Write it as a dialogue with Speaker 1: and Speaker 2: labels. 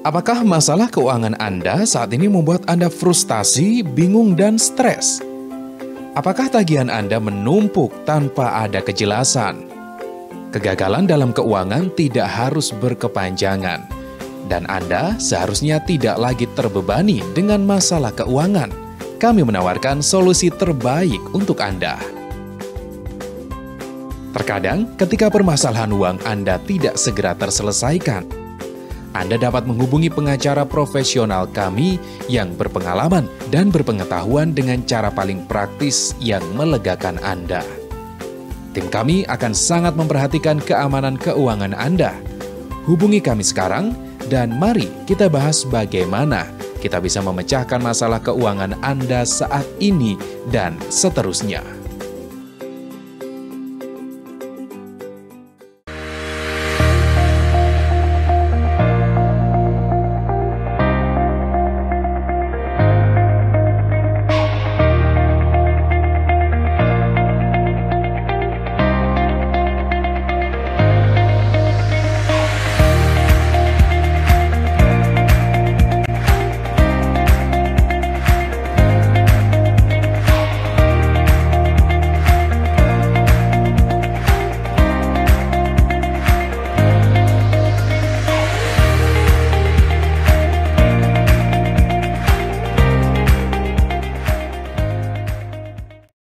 Speaker 1: Apakah masalah keuangan Anda saat ini membuat Anda frustasi, bingung, dan stres? Apakah tagihan Anda menumpuk tanpa ada kejelasan? Kegagalan dalam keuangan tidak harus berkepanjangan, dan Anda seharusnya tidak lagi terbebani dengan masalah keuangan. Kami menawarkan solusi terbaik untuk Anda. Terkadang, ketika permasalahan uang Anda tidak segera terselesaikan, Anda dapat menghubungi pengacara profesional kami yang berpengalaman dan berpengetahuan dengan cara paling praktis yang melegakan Anda. Tim kami akan sangat memperhatikan keamanan keuangan Anda. Hubungi kami sekarang dan mari kita bahas bagaimana kita bisa memecahkan masalah keuangan Anda saat ini dan seterusnya.